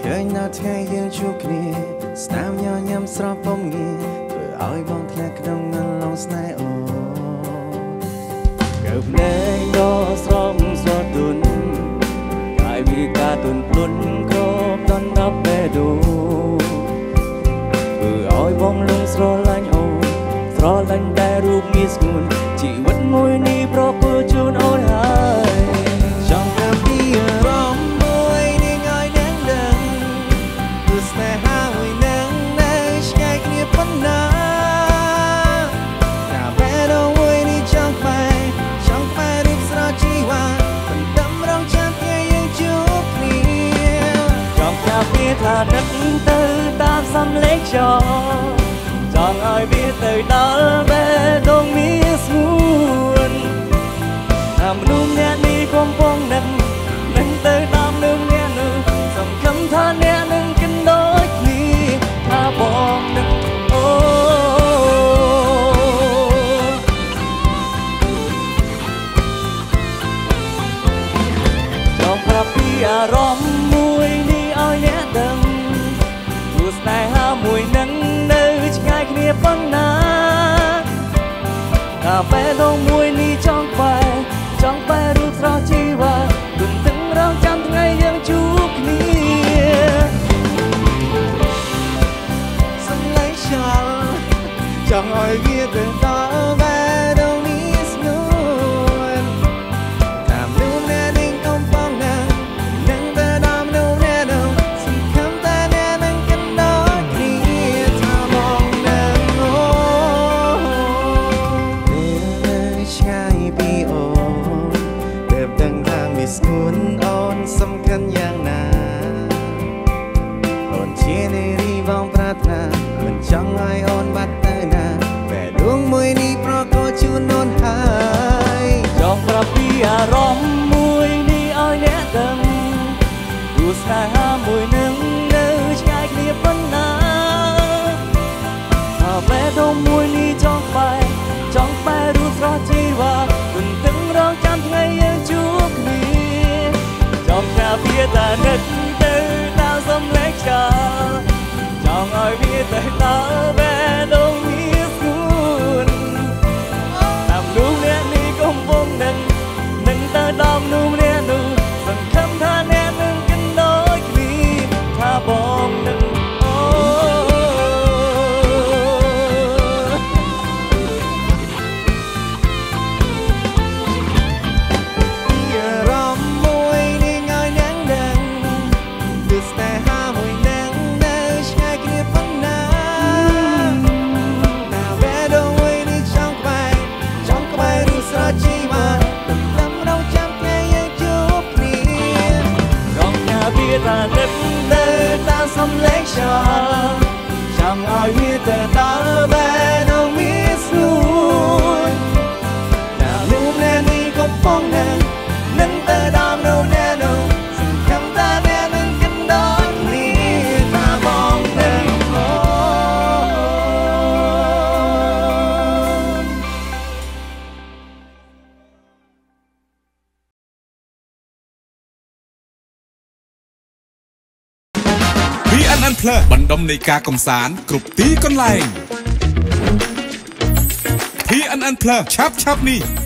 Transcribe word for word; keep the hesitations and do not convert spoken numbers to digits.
ឃើញដល់ថ្ងៃយើងជួបគ្នាស្នាមញញឹមស្រស់ពំងាធ្វើឲ្យបងធ្លាក់ក្នុងអន្លង់ស្នេហ៍អូកើបភ្នែកដ៏ស្រស់ស្រទន់កាយវាការទន់ភ្លន់គ្របដណ្ដប់បេះដូងធ្វើឲ្យបងលងស្រឡាញ់អូនស្រឡាញ់តែរូបងារស្ងួនជីវិតមួយនេះប្រគល់ជូនអូនហើយចង់ប្រាប់ពីអារម្មណ៍មួយនេះឲ្យអ្នកដឹងគឺស្នេហាមួយនឹងនៅឆ្ងាយគ្នាប៉ុណ្ណាតែពេលដល់មួយនេះចង់បែរចង់បែររូបស្រស់ជីវ៉ាមិនដឹងរងចាំថ្ងៃយើងជួបគ្នាចង់ប្រាប់ពីថានឹកទៅតាមសំឡេងខ្យល់ចង់ឲ្យវាទៅដល់បេះដូងមានស្ងួនថាមនុស្សអ្នកនេះកំពុងនឹកនឹងទៅតាមនឹងអ្នកនោះសង្ឃឹមថាអ្នកនឹងគិតដូចគ្នាថាបងនឹងអូចង់ប្រាប់ពីអារម្មណ៍មួយនេះឲ្យអ្នកដឹងព្រោះស្នេហាមួយនឹងនៅឆ្ងាយគ្នាប៉ុណ្ណាថាពេលដងមួយនេះចង់បែរចង់បែររូបស្រស់ជីវ៉ាទន្ទឹងរង់ចាំថ្ងៃយើងជួបគ្នាសំឡេងខ្យល់ចង់ឲ្យវាទៅដល់បេះដូងនេះស្ងួនតាមនោះអ្នកនឹងកំពុងនឹងនឹងទៅដល់នោះអ្នកនោះសង្ឃឹមតែអ្នកនឹងគិតដូចគ្នាថាបងនឹងអូពេលឆ្ងាយពីអូនតែដឹងថាមានស្ងួនអូនសំខាន់យ៉ាងណាអូនជានារីបងប្រាថ្នាមិនចង់ឲ្យអូនបាត់ទៅណាពេលដួងមួយនេះប្រកល់ជូនអូនហើយចង់ប្រាប់ពីអារម្មណ៍មួយនេះឲ្យអ្នកដឹងព្រោះស្នេហាមួយនឹងនៅឆ្ងាយគ្នាប៉ុណ្ណាថាពេលដួងមួយនេះចង់បែរចង់បែររូបស្រស់ជីវ៉ាទន្ទឹងរង់ចាំថ្ងៃយើងជួបគ្នាចង់ថាវាតែនឹកទៅតាមសំឡេងខ្យល់ចង់ឲ្យវាទៅដល់បេះដូងមានស្ងួនតាមនោះអ្នកនេះកំពុងនឹងនឹងទៅដល់នោះអ្នកនោះសង្ឃឹមថាអ្នកនឹងគិតដូចគ្នាថាបងនឹងអូអារម្មណ៍មួយនេះឲ្យអ្នកដឹងគឺស្នេហាមួយនឹងនៅឆ្ងាយគ្នាប៉ុណ្ណាតែបេះដូងមួយនេះចង់ក្បែរចង់ក្បែររូបស្រស់ជីវ៉ាទន្ទឹងរង់ចាំថ្ងៃយើងជួបគ្នារងញ៉ាវាថានឹកទៅតាមសំឡេងខ្យល់ចង់ឲ្យវាទៅដល់បេះដូងមានស្ងួនតែលោកអ្នកនេះកំពុងនឹងនឹងទៅដល់នោះអ្នកនោះសង្ឃឹមថាអ្នកនឹងគិតដូចគ្នាថាបងនឹងអូพี เอ็น เอ็น Plus បណ្ដុំនៃការកំសាន្តគ្រប់ទីកន្លែង พี เอ็น เอ็น Plus ឆាប់ឆាប់នេះ